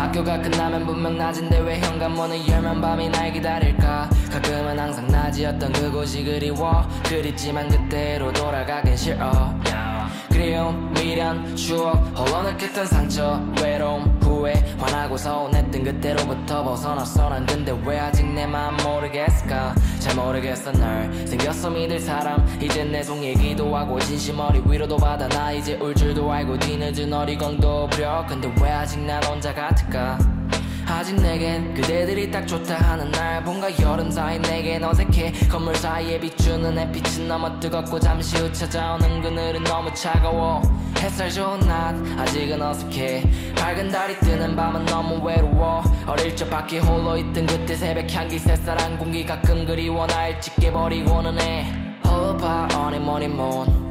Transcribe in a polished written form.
학교가 끝나면 분명 낮인데 왜 현관문을 열면 밤이 날 기다릴까. 가끔은 항상 낮이었던 그곳이 그리워. 그립지만 그때로 돌아가긴 싫어. 그리움, 미련, 추억, 홀로 느꼈던 상처, 외로움, 후회, 화나고 서운했던 그때로부터 벗어났어. 난 근데 왜 아직 내 맘 모르겠을까. 잘 모르겠어. 널 생겼어 믿을 사람. 이제 내 속 얘기도 하고 진심 어리 위로도 받아. 나 이제 울 줄도 알고 뒤늦은 어리광도 부려. 근데 왜 아직 난 혼자 같을까. 아직 내겐 그대들이 딱 좋다 하는 날 봄과 여름 사이 내겐 어색해. 건물 사이에 비추는 햇빛은 너무 뜨겁고 잠시 후 찾아오는 그늘은 너무 차가워. 햇살 좋은 낮 아직은 어색해. 밝은 달이 뜨는 밤은 너무 외로워. 어릴 적 밖에 홀로 있던 그때 새벽 향기 쌀쌀한 공기 가끔 그리워. 날 짙게 버리고는 해. 홀로 봐 어니 머니 몬